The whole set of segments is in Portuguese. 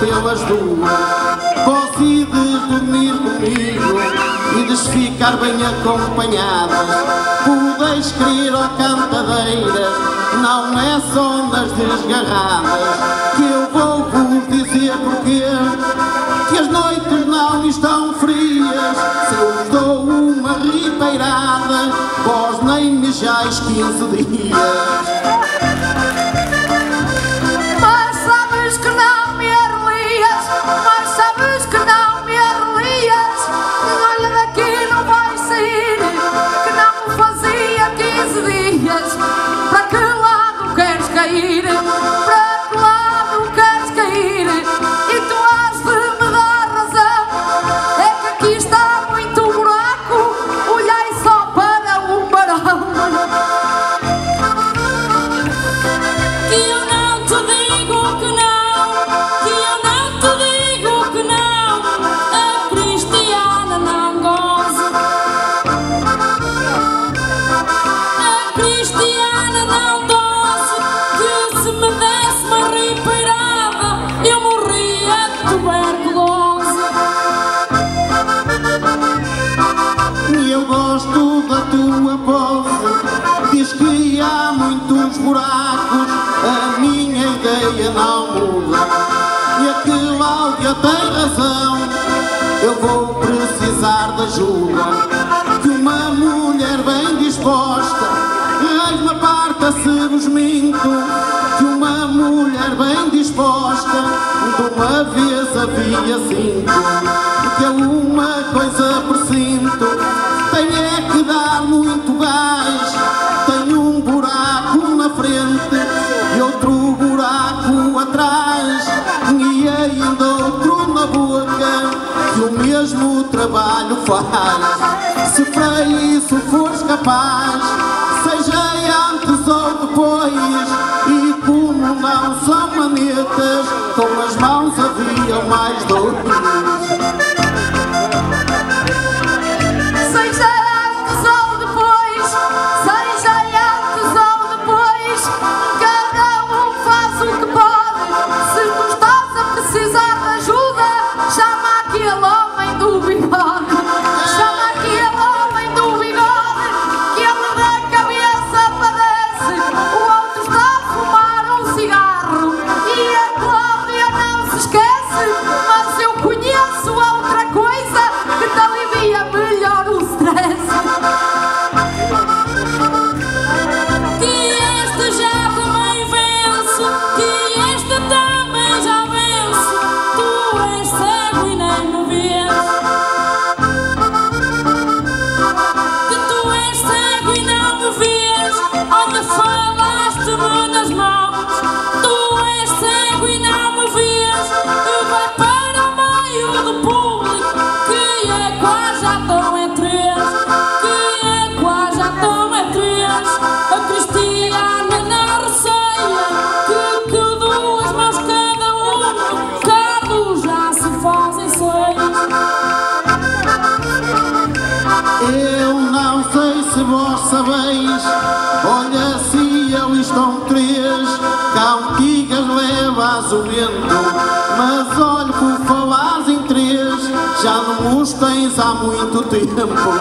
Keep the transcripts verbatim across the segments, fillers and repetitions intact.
pelas duas, consegues dormir comigo e de ficar bem acompanhadas. Podeis querer ó cantadeiras, não é só nas desgarradas que eu vou vos dizer porquê, que as noites não estão frias. Se eu vos dou uma ribeirada, vós nem mejais quinze dias. A minha ideia não muda e a Cláudia tem razão. Eu vou precisar de ajuda, que uma mulher bem disposta, eis-me aparta-se vos minto, que uma mulher bem disposta de uma vez havia cinco, que é uma coisa presinto, tem é que dar muito gás, tem um buraco na frente e outro buraco atrás e ainda outro na boca, que o mesmo trabalho faz. Se para isso fores capaz, seja antes ou depois, e como não são manetas, com as mãos havia mais dois. Eu não sei se vós sabeis, olha se eu estão três, cantigas levas o vento, mas olha por falares em três, já não os tens há muito tempo.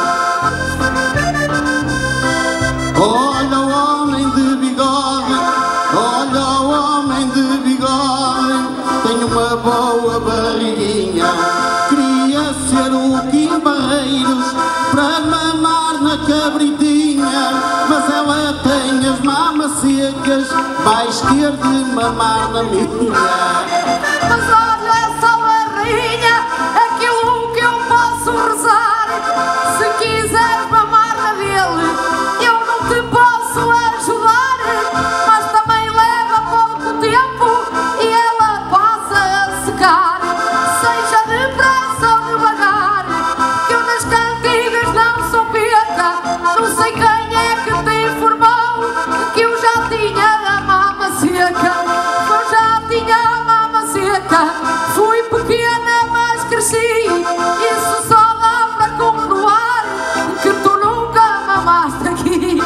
Olha o homem de bigode, olha o homem de bigode, tem uma boa barriguinha, queria ser o Kim Barreiros para mamar na cabritinha, mas ela tem as mamas secas, vais ter de mamar na minha. Mas olha essa barrinha, aquilo que eu posso rezar, se quiseres mamar na dele, eu não te posso ajudar, mas também leva pouco tempo e ela passa a secar, seja depressa ou devagar, que eu nas cantigas não sou peca, não sei quem é que te informou que eu já tinha a mama seca, eu já tinha a mama seca, fui pequena mas cresci, isso só dá para comprovar que tu nunca mamaste aqui.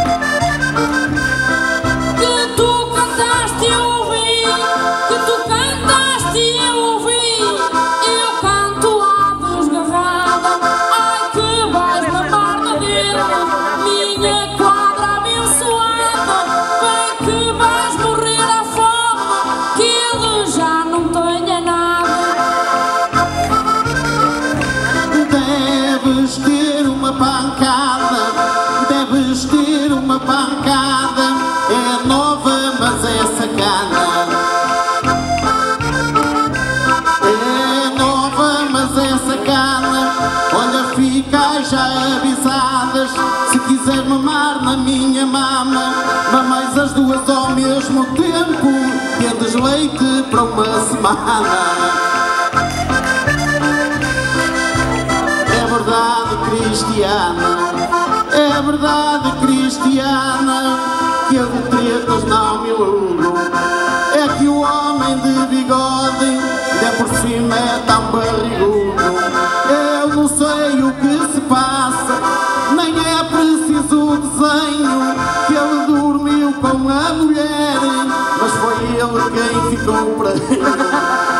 Que tu cantaste e ouvi, que tu cantaste uma pancada, deves ter uma pancada. É nova, mas é sacana. É nova, mas é sacana. Olha, fica já avisadas. Se quiser mamar na minha mama, mamais as duas ao mesmo tempo. Tendes leite para uma semana. É verdade, cristiana, é verdade, cristiana, que eu de tretas não me iludo. É que o homem de bigode, ainda por cima é tão barrigudo. Eu não sei o que se passa, nem é preciso desenho, que ele dormiu com a mulher, mas foi ele quem ficou para ele.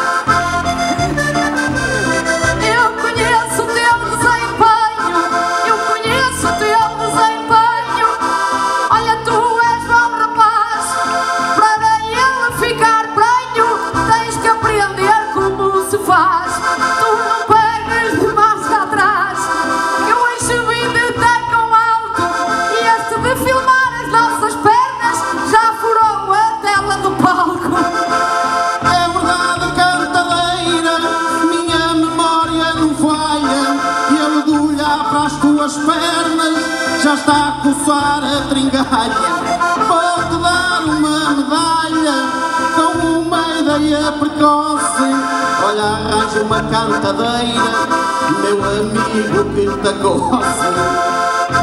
As pernas já está a coçar a tringalha. Vou-te dar uma medalha com uma ideia precoce. Olha, arranja uma cantadeira, meu amigo, que te goce.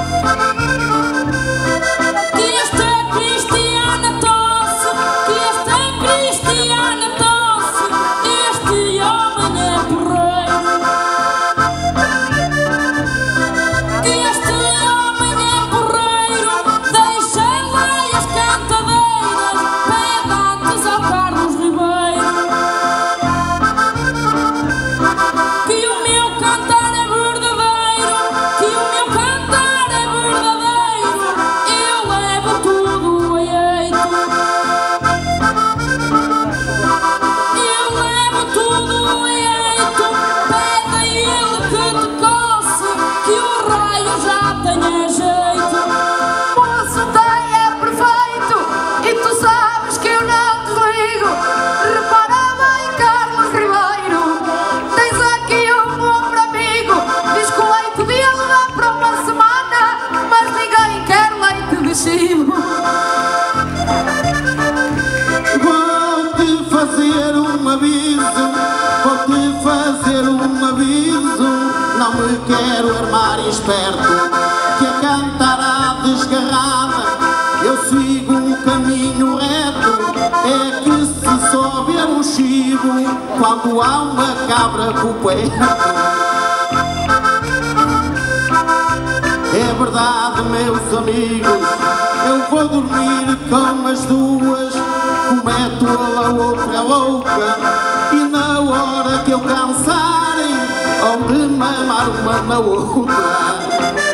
Vou-te fazer um aviso, vou-te fazer um aviso. Não me quero armar esperto, que a cantará desgarrada. Eu sigo um caminho reto, é que se só ver um chivo quando há uma cabra por perto. É verdade, meus amigos, eu vou dormir com as duas, como é tola a outra louca. E na hora que eu cansar, hão de mamar uma na outra.